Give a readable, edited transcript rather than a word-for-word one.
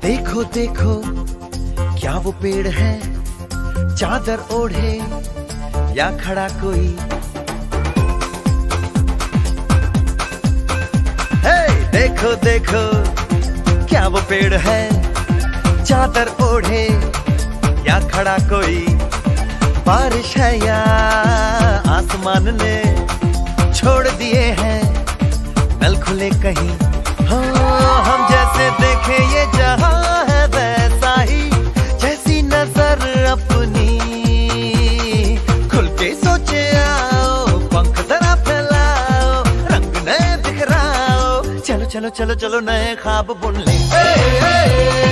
देखो देखो क्या वो पेड़ है, चादर ओढ़े या खड़ा कोई। हे देखो देखो क्या वो पेड़ है, चादर ओढ़े या खड़ा कोई। बारिश है या आसमान ने छोड़ दिए हैं नल खुले कहीं। हाँ हम जैसे देखे ये जहां है वैसा ही, जैसी नजर अपनी खुल के सोचे आओ। पंख जरा फैलाओ, रंग नए बिखराओ, चलो चलो चलो चलो नए ख्वाब बुन ले।